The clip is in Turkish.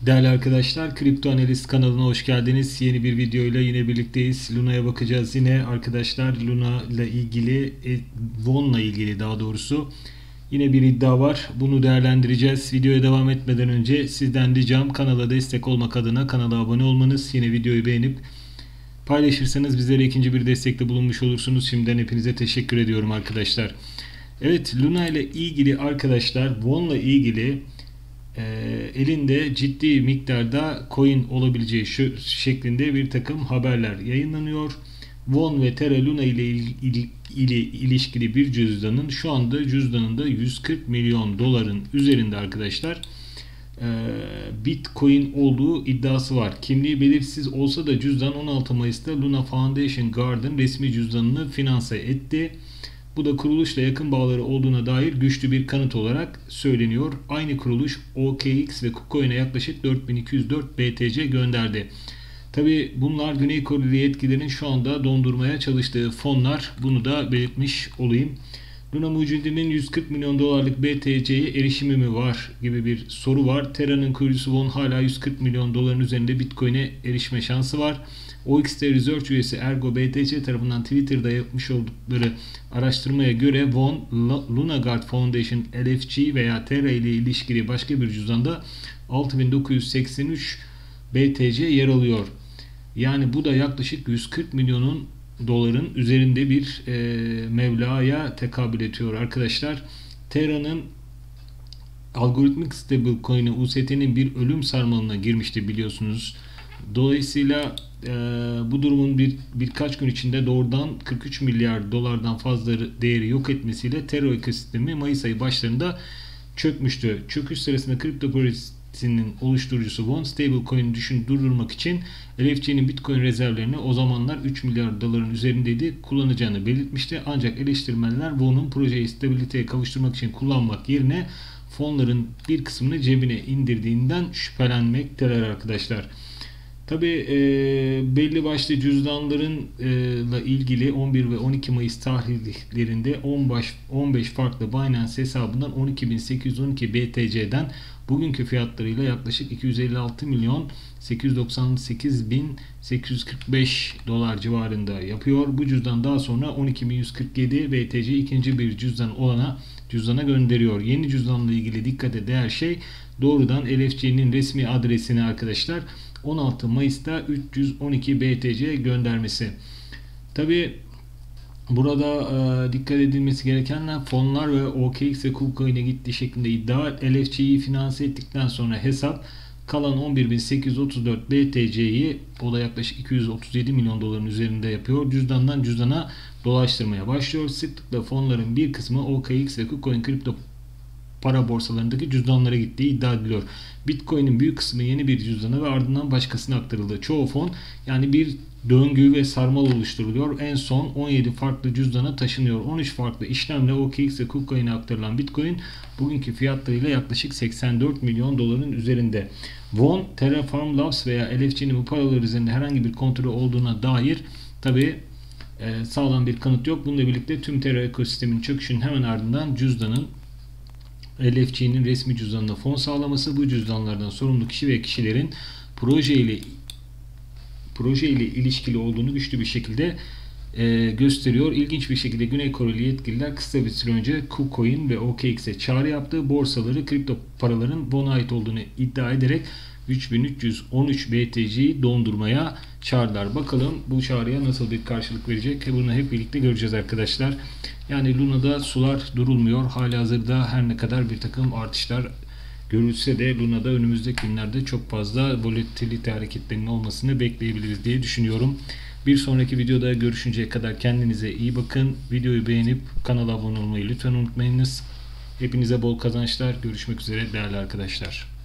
Değerli arkadaşlar, Kripto Analist kanalına hoş geldiniz. Yeni bir videoyla yine birlikteyiz. Luna'ya bakacağız yine arkadaşlar. Luna ile ilgili, Von'la ilgili daha doğrusu yine bir iddia var. Bunu değerlendireceğiz. Videoya devam etmeden önce sizden ricam kanala destek olmak adına kanala abone olmanız. Yine videoyu beğenip paylaşırsanız bizlere ikinci bir destekte bulunmuş olursunuz. Şimdiden hepinize teşekkür ediyorum arkadaşlar. Evet, Luna ile ilgili arkadaşlar, Von'la ilgili elinde ciddi miktarda coin olabileceği şeklinde bir takım haberler yayınlanıyor. Von ve Terra Luna ile ilişkili bir cüzdanın şu anda cüzdanında 140 milyon doların üzerinde arkadaşlar Bitcoin olduğu iddiası var. Kimliği belirsiz olsa da cüzdan 16 Mayıs'ta Luna Foundation Guard'ın resmi cüzdanını finanse etti. Bu da kuruluşla yakın bağları olduğuna dair güçlü bir kanıt olarak söyleniyor. Aynı kuruluş OKX ve KuCoin'e yaklaşık 4204 BTC gönderdi. Tabi bunlar Güney Koreli yetkililerin şu anda dondurmaya çalıştığı fonlar. Bunu da belirtmiş olayım. Luna mucidinin 140 milyon dolarlık BTC'ye erişimi mi var gibi bir soru var. Terra'nın kurucusu Von hala 140 milyon doların üzerinde Bitcoin'e erişme şansı var. OXT Research üyesi Ergo BTC tarafından Twitter'da yapmış oldukları araştırmaya göre Von, Luna Guard Foundation LFG veya Terra ile ilişkili başka bir cüzdanda 6983 BTC yer alıyor. Yani bu da yaklaşık 140 milyonun doların üzerinde bir mevlaya tekabül ediyor arkadaşlar. Terra'nın algoritmik stablecoin'i UST'nin bir ölüm sarmalına girmişti biliyorsunuz. Dolayısıyla bu durumun birkaç gün içinde doğrudan 43 milyar dolardan fazla değeri yok etmesiyle Terra ekosistemi Mayıs ayı başlarında çökmüştü. Çöküş sırasında kriptoparasinin oluşturucusu Von stablecoin'i durdurmak için LFG'nin Bitcoin rezervlerini o zamanlar 3 milyar doların üzerindeydi kullanacağını belirtmişti. Ancak eleştirmenler Von'un projeyi stabiliteye kavuşturmak için kullanmak yerine fonların bir kısmını cebine indirdiğinden şüphelenmekteler arkadaşlar. Tabi belli başlı cüzdanlarınla ilgili 11 ve 12 Mayıs tarihlerinde 15 farklı Binance hesabından 12.812 BTC'den bugünkü fiyatlarıyla yaklaşık 256 milyon 898.845 dolar civarında yapıyor. Bu cüzdan daha sonra 12.147 BTC ikinci bir cüzdana gönderiyor. Yeni cüzdanla ilgili dikkate değer şey doğrudan LFG'nin resmi adresini arkadaşlar 16 Mayıs'ta 312 BTC göndermesi. Tabi burada dikkat edilmesi gerekenler fonlar ve OKX ve KuCoin'e gittiği şeklinde iddia. LFG'yi finanse ettikten sonra hesap kalan 11.834 BTC'yi o da yaklaşık 237 milyon doların üzerinde yapıyor. Cüzdandan cüzdana dolaştırmaya başlıyor. Sıklıkla fonların bir kısmı OKX ve KuCoin kripto para borsalarındaki cüzdanlara gittiği iddia ediliyor. Bitcoin'in büyük kısmı yeni bir cüzdana ve ardından başkasına aktarıldı. Çoğu fon yani bir döngü ve sarmal oluşturuluyor. En son 17 farklı cüzdana taşınıyor. 13 farklı işlemle OKX ve KuCoin'e aktarılan Bitcoin bugünkü fiyatlarıyla yaklaşık 84 milyon doların üzerinde. Von, Terraform Labs veya LFG'nin bu paralar üzerinde herhangi bir kontrolü olduğuna dair tabi sağlam bir kanıt yok. Bununla birlikte tüm Terra ekosisteminin çöküşünün hemen ardından cüzdanın LFG'nin resmi cüzdanına fon sağlaması, bu cüzdanlardan sorumlu kişi ve kişilerin proje ile ilişkili olduğunu güçlü bir şekilde gösteriyor. İlginç bir şekilde Güney Koreli yetkililer kısa bir süre önce KuCoin ve OKX'e çağrı yaptı. Borsaları kripto paraların Von'a ait olduğunu iddia ederek 3313 BTC'yi dondurmaya çağırdılar. Bakalım bu çağrıya nasıl bir karşılık verecek? Bunu hep birlikte göreceğiz arkadaşlar. Yani Luna'da sular durulmuyor. Halihazırda her ne kadar bir takım artışlar görülse de Luna'da önümüzdeki günlerde çok fazla volatilite hareketlerinin olmasını bekleyebiliriz diye düşünüyorum. Bir sonraki videoda görüşünceye kadar kendinize iyi bakın. Videoyu beğenip kanala abone olmayı lütfen unutmayınız. Hepinize bol kazançlar. Görüşmek üzere değerli arkadaşlar.